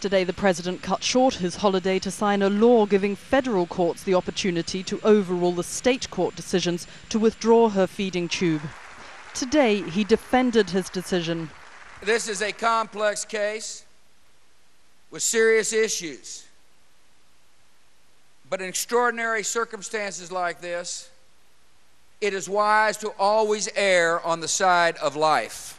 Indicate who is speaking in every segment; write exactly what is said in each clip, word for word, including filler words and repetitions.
Speaker 1: Yesterday, the president cut short his holiday to sign a law giving federal courts the opportunity to overrule the state court decisions to withdraw her feeding tube. Today, he defended his decision.
Speaker 2: This is a complex case with serious issues. But in extraordinary circumstances like this, it is wise to always err on the side of life.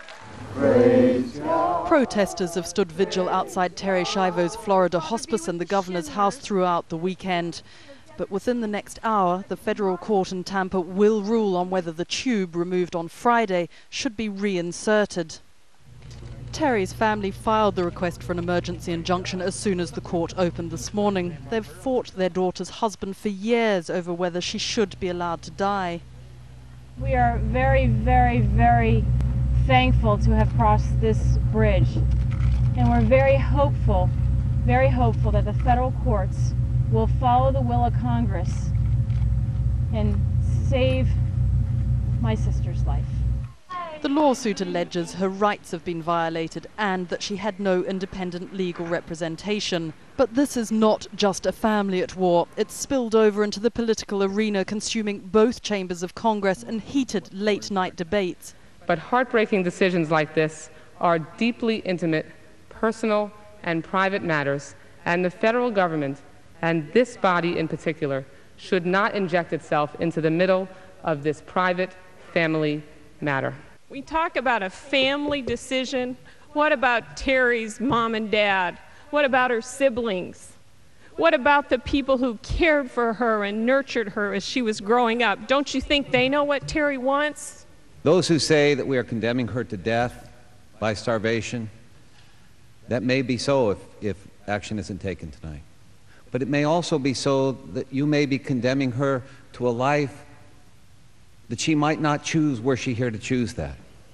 Speaker 1: Protesters have stood vigil outside Terri Schiavo's Florida hospice and the governor's house throughout the weekend. But within the next hour, the federal court in Tampa will rule on whether the tube removed on Friday should be reinserted. Terri's family filed the request for an emergency injunction as soon as the court opened this morning. They've fought their daughter's husband for years over whether she should be allowed to die.
Speaker 3: We are very, very, very thankful to have crossed this bridge. And we're very hopeful, very hopeful that the federal courts will follow the will of Congress and save my sister's life.
Speaker 1: The lawsuit alleges her rights have been violated and that she had no independent legal representation. But this is not just a family at war. It's spilled over into the political arena, consuming both chambers of Congress and heated late-night debates.
Speaker 4: But heartbreaking decisions like this are deeply intimate, personal, and private matters, and the federal government, and this body in particular, should not inject itself into the middle of this private family matter.
Speaker 5: We talk about a family decision. What about Terri's mom and dad? What about her siblings? What about the people who cared for her and nurtured her as she was growing up? Don't you think they know what Terri wants?
Speaker 6: Those who say that we are condemning her to death by starvation, that may be so if, if action isn't taken tonight. But it may also be so that you may be condemning her to a life that she might not choose were she here to choose that.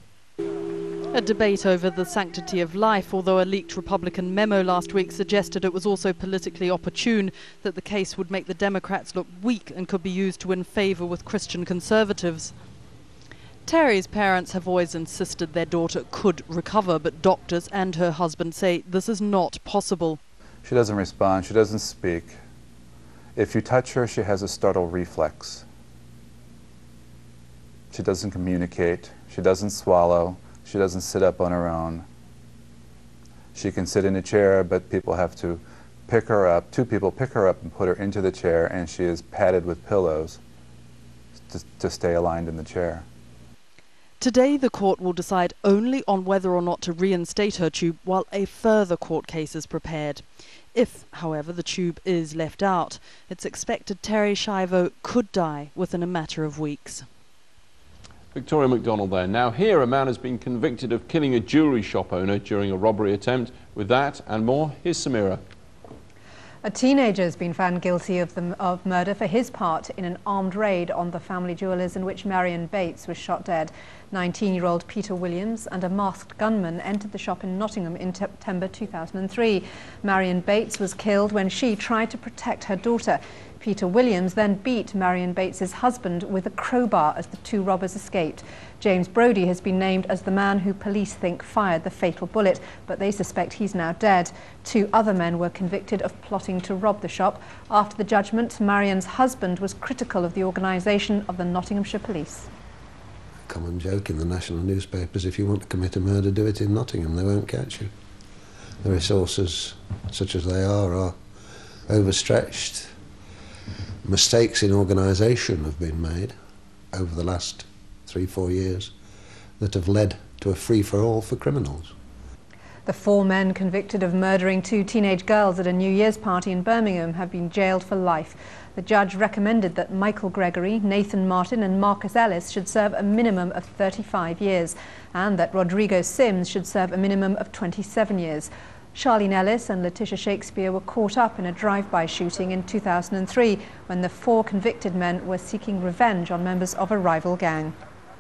Speaker 1: A debate over the sanctity of life, although a leaked Republican memo last week suggested it was also politically opportune, that the case would make the Democrats look weak and could be used to win favor with Christian conservatives. Terri's parents have always insisted their daughter could recover, but doctors and her husband say this is not possible.
Speaker 7: She doesn't respond, she doesn't speak. If you touch her, she has a startle reflex. She doesn't communicate, she doesn't swallow, she doesn't sit up on her own. She can sit in a chair, but people have to pick her up, two people pick her up and put her into the chair, and she is padded with pillows to, to stay aligned in the chair.
Speaker 1: Today, the court will decide only on whether or not to reinstate her tube while a further court case is prepared. If, however, the tube is left out, it's expected Terri Schiavo could die within a matter of weeks.
Speaker 8: Victoria McDonald there. Now here, a man has been convicted of killing a jewellery shop owner during a robbery attempt. With that and more, here's Samira.
Speaker 9: A teenager has been found guilty of, the, of murder for his part in an armed raid on the family jewellers in which Marion Bates was shot dead. nineteen-year-old Peter Williams and a masked gunman entered the shop in Nottingham in September two thousand three. Marion Bates was killed when she tried to protect her daughter. Peter Williams then beat Marion Bates's husband with a crowbar as the two robbers escaped. James Brodie has been named as the man who police think fired the fatal bullet, but they suspect he's now dead. Two other men were convicted of plotting to rob the shop. After the judgment, Marion's husband was critical of the organisation of the Nottinghamshire Police.
Speaker 10: Common joke in the national newspapers: if you want to commit a murder, do it in Nottingham, they won't catch you. The resources, such as they are, are overstretched. Mistakes in organisation have been made over the last three, four years that have led to a free-for-all for criminals.
Speaker 9: The four men convicted of murdering two teenage girls at a New Year's party in Birmingham have been jailed for life. The judge recommended that Michael Gregory, Nathan Martin and Marcus Ellis should serve a minimum of thirty-five years and that Rodrigo Sims should serve a minimum of twenty-seven years. Charlene Ellis and Letitia Shakespeare were caught up in a drive-by shooting in two thousand three when the four convicted men were seeking revenge on members of a rival gang.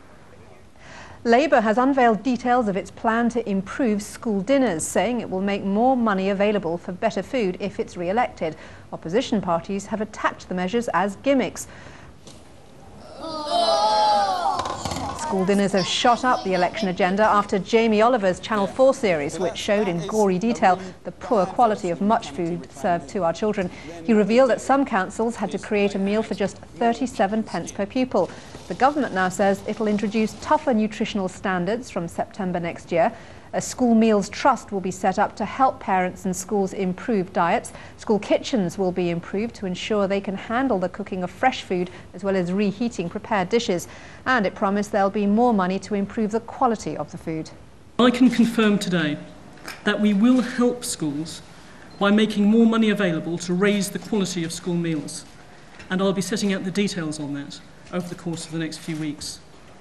Speaker 9: Labour has unveiled details of its plan to improve school dinners, saying it will make more money available for better food if it's re-elected. Opposition parties have attacked the measures as gimmicks. School dinners have shot up the election agenda after Jamie Oliver's Channel four series, which showed in gory detail the poor quality of much food served to our children. He revealed that some councils had to create a meal for just thirty-seven pence per pupil. The government now says it'll introduce tougher nutritional standards from September next year. A school meals trust will be set up to help parents and schools improve diets. School kitchens will be improved to ensure they can handle the cooking of fresh food as well as reheating prepared dishes. And it promised there'll be more money to improve the quality of the food.
Speaker 11: I can confirm today that we will help schools by making more money available to raise the quality of school meals. And I'll be setting out the details on that over the course of the next few weeks.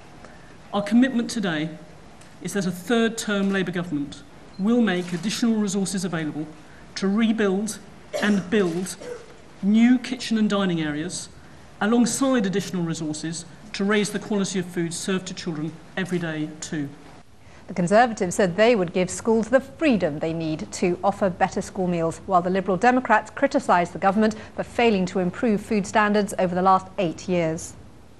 Speaker 11: Our commitment today is that a third-term Labour government will make additional resources available to rebuild and build new kitchen and dining areas, alongside additional resources to raise the quality of food served to children every day too.
Speaker 9: The Conservatives said they would give schools the freedom they need to offer better school meals, while the Liberal Democrats criticised the government for failing to improve food standards over the last eight years.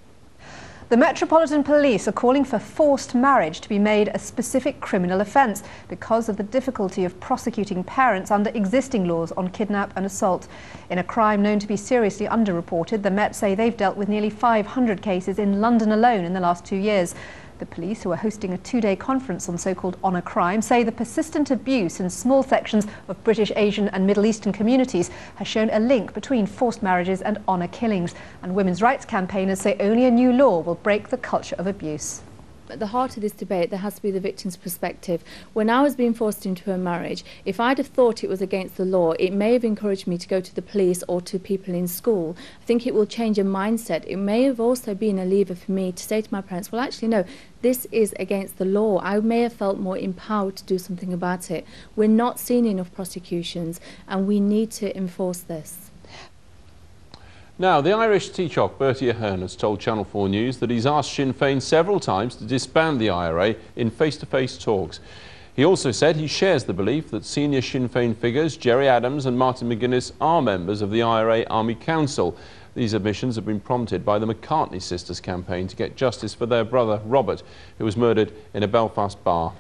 Speaker 9: The Metropolitan Police are calling for forced marriage to be made a specific criminal offence because of the difficulty of prosecuting parents under existing laws on kidnap and assault. In a crime known to be seriously underreported, the Met say they've dealt with nearly five hundred cases in London alone in the last two years. The police, who are hosting a two-day conference on so-called honour crime, say the persistent abuse in small sections of British, Asian and Middle Eastern communities has shown a link between forced marriages and honour killings. And women's rights campaigners say only a new law will break the culture of abuse.
Speaker 12: At the heart of this debate, there has to be the victim's perspective. When I was being forced into a marriage, if I'd have thought it was against the law, it may have encouraged me to go to the police or to people in school. I think it will change a mindset. It may have also been a lever for me to say to my parents, well, actually, no, this is against the law. I may have felt more empowered to do something about it. We're not seeing enough prosecutions, and we need to enforce this.
Speaker 8: Now, the Irish Taoiseach Bertie Ahern has told Channel four News that he's asked Sinn Féin several times to disband the I R A in face-to-face talks. He also said he shares the belief that senior Sinn Féin figures Gerry Adams and Martin McGuinness are members of the I R A Army Council. These admissions have been prompted by the McCartney sisters' campaign to get justice for their brother Robert, who was murdered in a Belfast bar.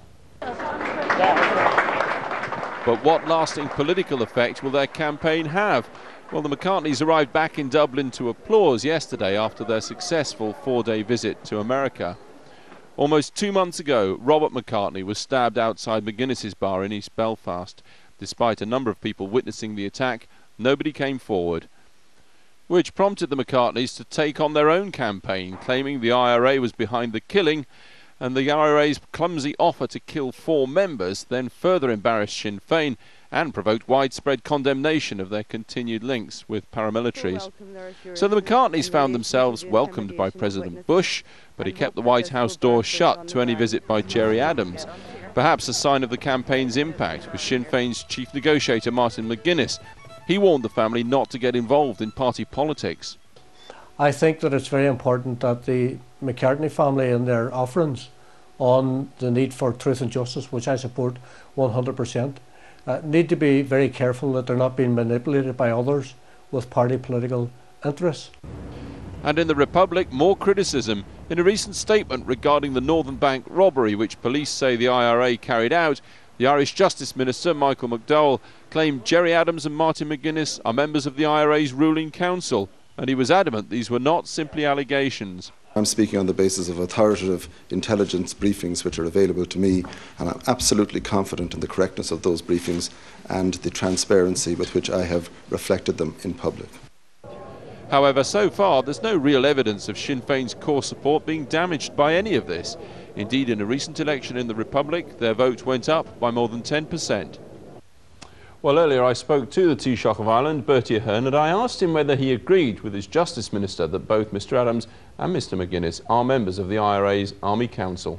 Speaker 8: But what lasting political effect will their campaign have? Well, the McCartneys arrived back in Dublin to applause yesterday after their successful four-day visit to America. Almost two months ago, Robert McCartney was stabbed outside McGuinness's bar in East Belfast. Despite a number of people witnessing the attack, nobody came forward, which prompted the McCartneys to take on their own campaign, claiming the I R A was behind the killing, and the I R A's clumsy offer to kill four members then further embarrassed Sinn Féin and provoked widespread condemnation of their continued links with paramilitaries. So the McCartneys found themselves welcomed by President Bush, but he kept the White House door shut to any visit by Gerry Adams. Perhaps a sign of the campaign's impact was Sinn Féin's chief negotiator Martin McGuinness. He warned the family not to get involved in party politics.
Speaker 13: I think that it's very important that the McCartney family and their offerings on the need for truth and justice, which I support one hundred percent, uh, need to be very careful that they're not being manipulated by others with party political interests.
Speaker 8: And in the Republic, more criticism. In a recent statement regarding the Northern Bank robbery, which police say the I R A carried out, the Irish Justice Minister, Michael McDowell, claimed Gerry Adams and Martin McGuinness are members of the I R A's ruling council, and he was adamant these were not simply allegations.
Speaker 14: I'm speaking on the basis of authoritative intelligence briefings which are available to me, and I'm absolutely confident in the correctness of those briefings and the transparency with which I have reflected them in public.
Speaker 8: However, so far there's no real evidence of Sinn Féin's core support being damaged by any of this. Indeed, in a recent election in the Republic, their vote went up by more than ten percent. Well, earlier I spoke to the Taoiseach of Ireland, Bertie Ahern, and I asked him whether he agreed with his Justice Minister that both Mr Adams and Mr McGuinness are members of the I R A's Army Council.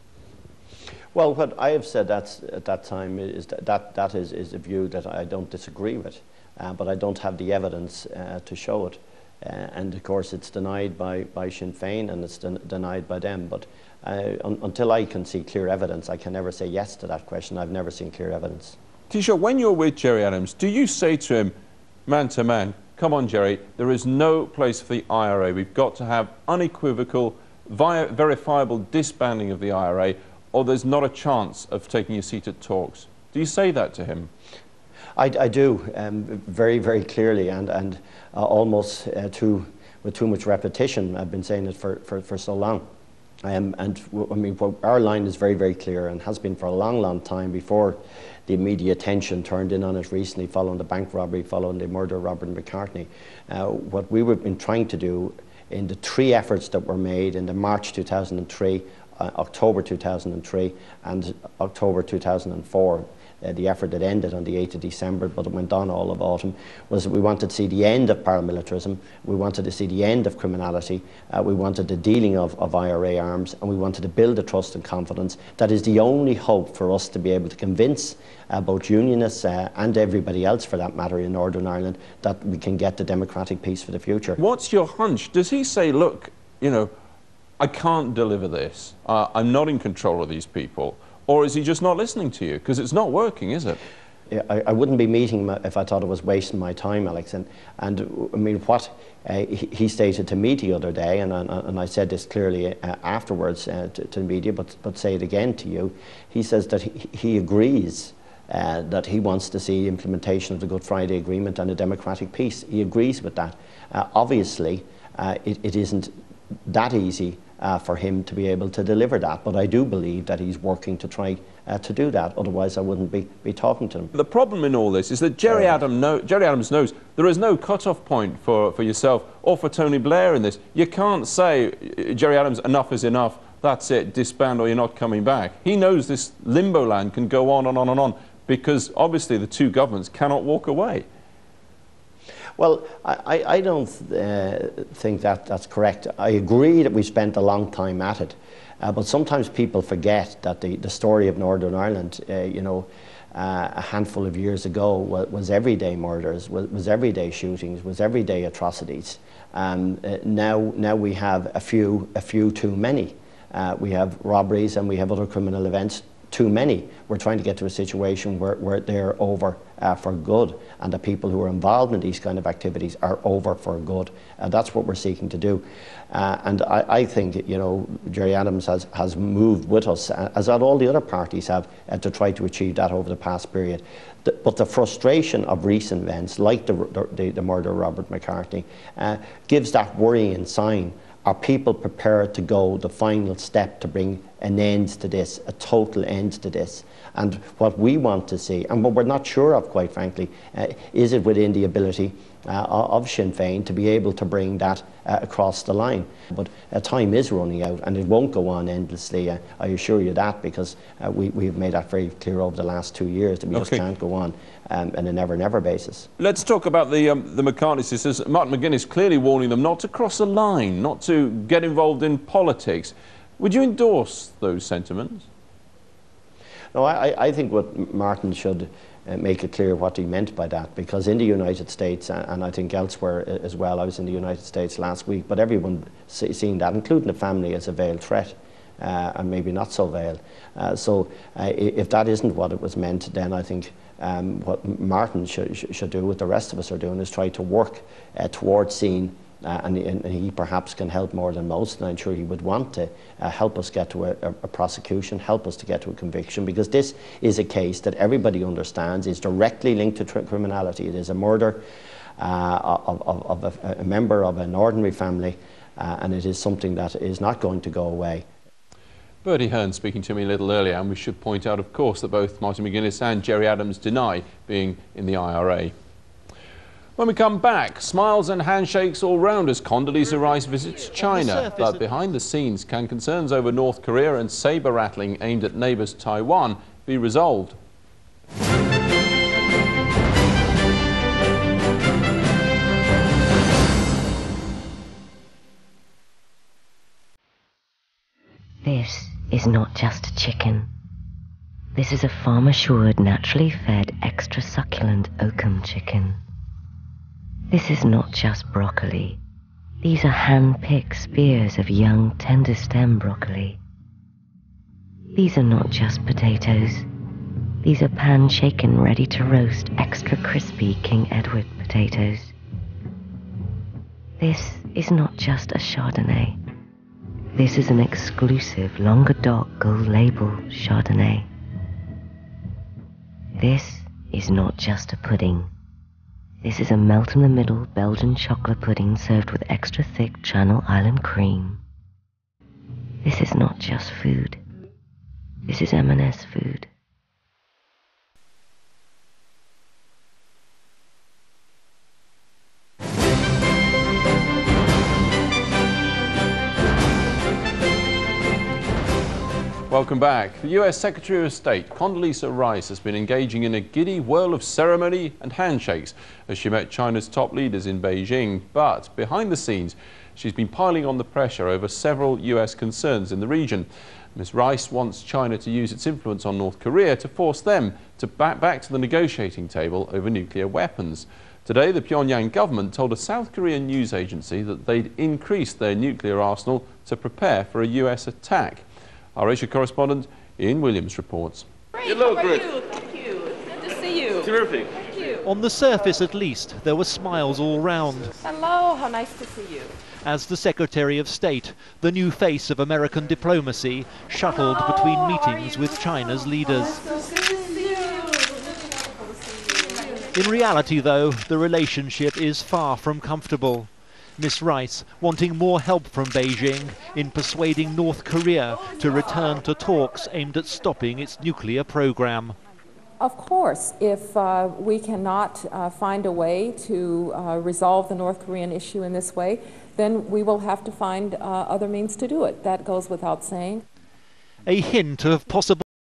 Speaker 15: Well, what I have said that's, at that time is that that, that is, is a view that I don't disagree with, uh, but I don't have the evidence uh, to show it. Uh, and of course it's denied by, by Sinn Féin and it's den denied by them. But uh, un until I can see clear evidence, I can never say yes to that question. I've never seen clear evidence.
Speaker 8: Taoiseach, when you're with Gerry Adams, do you say to him, man to man, come on Gerry, there is no place for the I R A. We've got to have unequivocal vi verifiable disbanding of the I R A, or there's not a chance of taking a seat at talks. Do you say that to him?
Speaker 15: I, I do, um, very, very clearly, and, and uh, almost uh, too, with too much repetition. I've been saying it for, for, for so long. Um, and w I mean, our line is very, very clear, and has been for a long, long time, before the media attention turned in on it recently, following the bank robbery, following the murder of Robert McCartney. Uh, what we were been trying to do in the three efforts that were made in the March two thousand three, uh, October two thousand three, and October two thousand four, Uh, the effort that ended on the eighth of December, but it went on all of autumn, was that we wanted to see the end of paramilitarism, we wanted to see the end of criminality, uh, we wanted the dealing of, of I R A arms, and we wanted to build a trust and confidence. That is the only hope for us to be able to convince uh, both unionists uh, and everybody else, for that matter, in Northern Ireland, that we can get the democratic peace for the future.
Speaker 8: What's your hunch? Does he say, look, you know, I can't deliver this, uh, I'm not in control of these people? Or is he just not listening to you? Because it's not working, is it?
Speaker 15: I, I wouldn't be meeting him if I thought it was wasting my time, Alex. And, and I mean, what uh, he, he stated to me the other day, and, and, and I said this clearly uh, afterwards uh, to, to the media, but, but say it again to you, he says that he, he agrees uh, that he wants to see implementation of the Good Friday Agreement and a democratic peace. He agrees with that. Uh, obviously, uh, it, it isn't that easy Uh, for him to be able to deliver that. But I do believe that he's working to try uh, to do that, otherwise I wouldn't be, be talking to him.
Speaker 8: The problem in all this is that Gerry, uh, Adam know, Gerry Adams knows there is no cut-off point for, for yourself or for Tony Blair in this. You can't say, Gerry Adams, enough is enough, that's it, disband or you're not coming back. He knows this limbo land can go on and on and on, because obviously the two governments cannot walk away.
Speaker 15: Well, I, I don't uh, think that that's correct. I agree that we spent a long time at it, uh, but sometimes people forget that the, the story of Northern Ireland, uh, you know, uh, a handful of years ago was, was everyday murders, was, was everyday shootings, was everyday atrocities. Um, uh, now, now we have a few, a few too many. Uh, we have robberies and we have other criminal events. Too many. We're trying to get to a situation where, where they're over uh, for good, and the people who are involved in these kind of activities are over for good. Uh, that's what we're seeking to do. Uh, and I, I think, you know, Gerry Adams has, has moved with us, uh, as all the other parties have, uh, to try to achieve that over the past period. The, but the frustration of recent events, like the, the, the murder of Robert McCartney, uh, gives that worrying sign. Are people prepared to go the final step to bring an end to this, a total end to this? And what we want to see, and what we're not sure of, quite frankly, uh, is it within the ability uh, of Sinn Féin to be able to bring that uh, across the line? But uh, time is running out, and it won't go on endlessly, uh, I assure you that, because uh, we, we've made that very clear over the last two years that we
Speaker 8: okay.
Speaker 15: just can't go on um, on a never-never basis.
Speaker 8: Let's talk about the, um, the McCartney sisters. Martin McGuinness clearly warning them not to cross a line, not to get involved in politics. Would you endorse those sentiments?
Speaker 15: No, I, I think what Martin should uh, make it clear what he meant by that, because in the United States, uh, and I think elsewhere as well, I was in the United States last week, but everyone see, seeing that, including the family, as a veiled threat, uh, and maybe not so veiled. Uh, so uh, if that isn't what it was meant, then I think um, what Martin should, should do, what the rest of us are doing, is try to work uh, towards seeing Uh, and, and he perhaps can help more than most, and I'm sure he would want to uh, help us get to a, a prosecution, help us to get to a conviction, because this is a case that everybody understands is directly linked to criminality. It is a murder uh, of, of, of a, a member of an ordinary family, uh, and it is something that is not going to go away.
Speaker 8: Bertie Hearn speaking to me a little earlier, and we should point out, of course, that both Martin McGuinness and Gerry Adams deny being in the I R A. When we come back, smiles and handshakes all round as Condoleezza Rice visits China. But behind the scenes, can concerns over North Korea and saber-rattling aimed at neighbours Taiwan be resolved?
Speaker 16: This is not just a chicken. This is a farm-assured, naturally fed, extra succulent Oakham chicken. This is not just broccoli. These are hand-picked spears of young, tender-stem broccoli. These are not just potatoes. These are pan-shaken, ready-to-roast, extra crispy King Edward potatoes. This is not just a Chardonnay. This is an exclusive Languedoc Gold Label Chardonnay. This is not just a pudding. This is a melt-in-the-middle Belgian chocolate pudding served with extra thick Channel Island cream. This is not just food. This is M and S food.
Speaker 8: Welcome back. The U S Secretary of State, Condoleezza Rice, has been engaging in a giddy whirl of ceremony and handshakes as she met China's top leaders in Beijing. But behind the scenes, she's been piling on the pressure over several U S concerns in the region. Miz Rice wants China to use its influence on North Korea to force them to back back to the negotiating table over nuclear weapons. Today, the Pyongyang government told a South Korean news agency that they'd increased their nuclear arsenal to prepare for a U S attack. Our Asia correspondent Ian Williams reports.
Speaker 17: Great. You look good. Thank you. Good to see you.
Speaker 18: Terrific.
Speaker 17: Thank you.
Speaker 18: On the surface, at least, there were smiles all round.
Speaker 17: Hello, how nice to see you.
Speaker 18: As the Secretary of State, the new face of American diplomacy, shuttled Hello, between meetings with China's leaders.
Speaker 17: Oh, so good to see you.
Speaker 18: In reality, though, the relationship is far from comfortable. Miss Rice wanting more help from Beijing in persuading North Korea to return to talks aimed at stopping its nuclear program.
Speaker 19: Of course, if uh, we cannot uh, find a way to uh, resolve the North Korean issue in this way, then we will have to find uh, other means to do it. That goes without saying.
Speaker 18: A hint of possible